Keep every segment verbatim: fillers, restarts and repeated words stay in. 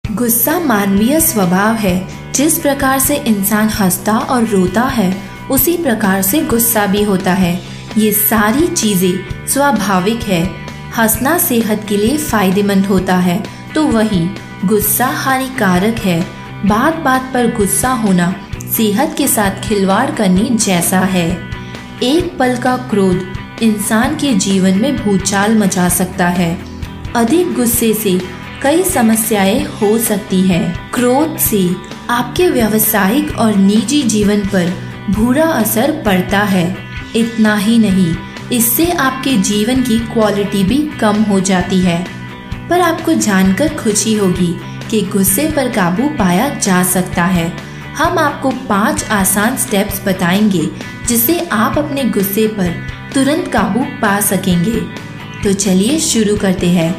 गुस्सा मानवीय स्वभाव है। जिस प्रकार से इंसान हंसता और रोता है उसी प्रकार से गुस्सा भी होता है। ये सारी चीजें स्वाभाविक है। हंसना सेहत के लिए फायदेमंद होता है तो वही गुस्सा हानिकारक है। बात बात पर गुस्सा होना सेहत के साथ खिलवाड़ करने जैसा है। एक पल का क्रोध इंसान के जीवन में भूचाल मचा सकता है। अधिक गुस्से से कई समस्याएं हो सकती हैं। क्रोध से आपके व्यावसायिक और निजी जीवन पर बुरा असर पड़ता है। इतना ही नहीं, इससे आपके जीवन की क्वालिटी भी कम हो जाती है। पर आपको जानकर खुशी होगी कि गुस्से पर काबू पाया जा सकता है। हम आपको पांच आसान स्टेप्स बताएंगे जिससे आप अपने गुस्से पर तुरंत काबू पा सकेंगे। तो चलिए शुरू करते हैं।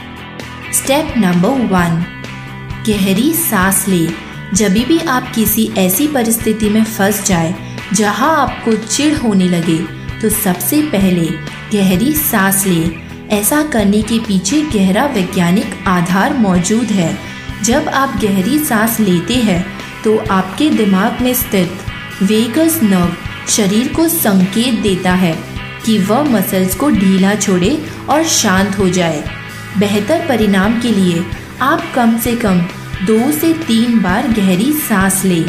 स्टेप नंबर वन, गहरी सांस ले। जब भी आप किसी ऐसी परिस्थिति में फंस जाए जहां आपको चिढ़ होने लगे तो सबसे पहले गहरी सांस ले। ऐसा करने के पीछे गहरा वैज्ञानिक आधार मौजूद है। जब आप गहरी सांस लेते हैं तो आपके दिमाग में स्थित वेगस नर्व शरीर को संकेत देता है कि वह मसल्स को ढीला छोड़े और शांत हो जाए। बेहतर परिणाम के लिए आप कम से कम दो से तीन बार गहरी सांस लें।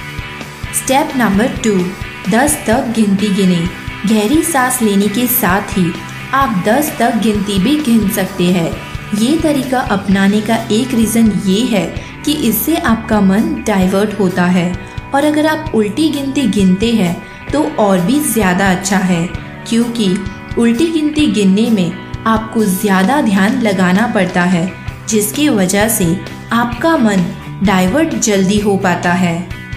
स्टेप नंबर टू, दस तक गिनती गिने। गहरी सांस लेने के साथ ही आप दस तक गिनती भी गिन सकते हैं। ये तरीका अपनाने का एक रीज़न ये है कि इससे आपका मन डाइवर्ट होता है और अगर आप उल्टी गिनती गिनते हैं तो और भी ज़्यादा अच्छा है, क्योंकि उल्टी गिनती गिनने में आपको ज़्यादा ध्यान लगाना पड़ता है जिसकी वजह से आपका मन डाइवर्ट जल्दी हो पाता है।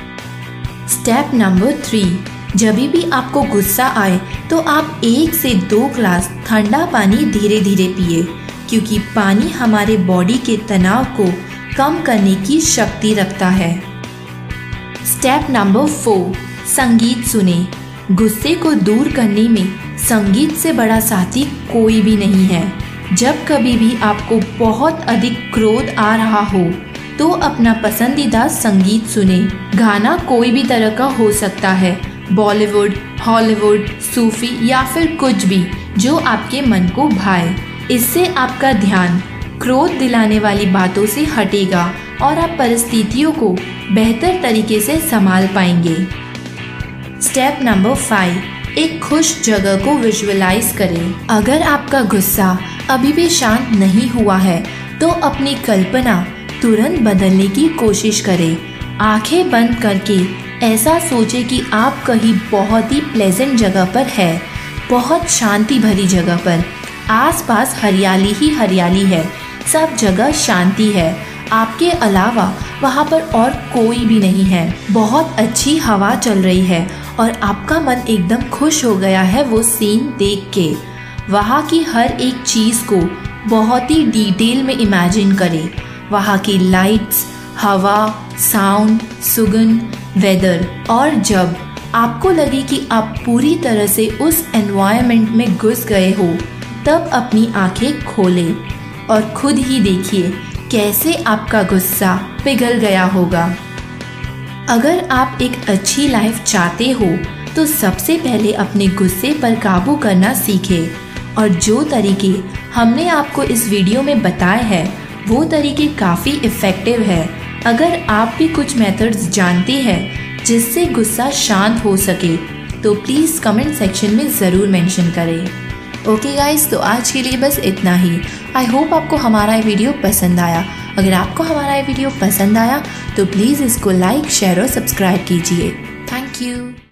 स्टेप नंबर थ्री, जब भी आपको गुस्सा आए तो आप एक से दो ग्लास ठंडा पानी धीरे धीरे पिए, क्योंकि पानी हमारे बॉडी के तनाव को कम करने की शक्ति रखता है। स्टेप नंबर फोर, संगीत सुने। गुस्से को दूर करने में संगीत से बड़ा साथी कोई भी नहीं है। जब कभी भी आपको बहुत अधिक क्रोध आ रहा हो तो अपना पसंदीदा संगीत सुने। गाना कोई भी तरह का हो सकता है, बॉलीवुड, हॉलीवुड, सूफी या फिर कुछ भी जो आपके मन को भाए। इससे आपका ध्यान क्रोध दिलाने वाली बातों से हटेगा और आप परिस्थितियों को बेहतर तरीके से संभाल पाएंगे। स्टेप नंबर फाइव, एक खुश जगह को विजुअलाइज करें। अगर आपका गुस्सा अभी भी शांत नहीं हुआ है तो अपनी कल्पना तुरंत बदलने की कोशिश करें। आंखें बंद करके ऐसा सोचें कि आप कहीं बहुत ही प्लेजेंट जगह पर है, बहुत शांति भरी जगह पर। आसपास हरियाली ही हरियाली है, सब जगह शांति है, आपके अलावा वहाँ पर और कोई भी नहीं है। बहुत अच्छी हवा चल रही है और आपका मन एकदम खुश हो गया है वो सीन देख के। वहाँ की हर एक चीज़ को बहुत ही डिटेल में इमेजिन करें। वहाँ की लाइट्स, हवा, साउंड, सुगंध, वेदर। और जब आपको लगे कि आप पूरी तरह से उस एनवायरनमेंट में घुस गए हो तब अपनी आंखें खोलें और खुद ही देखिए कैसे आपका गुस्सा पिघल गया होगा। अगर आप एक अच्छी लाइफ चाहते हो तो सबसे पहले अपने गुस्से पर काबू करना सीखें। और जो तरीके हमने आपको इस वीडियो में बताए हैं वो तरीके काफ़ी इफ़ेक्टिव है। अगर आप भी कुछ मेथड्स जानते हैं जिससे गुस्सा शांत हो सके तो प्लीज़ कमेंट सेक्शन में ज़रूर मेंशन करें। ओके गाइस, तो आज के लिए बस इतना ही। आई होप आपको हमारा ये वीडियो पसंद आया। अगर आपको हमारा ये वीडियो पसंद आया तो प्लीज़ इसको लाइक, शेयर और सब्सक्राइब कीजिए। Thank you.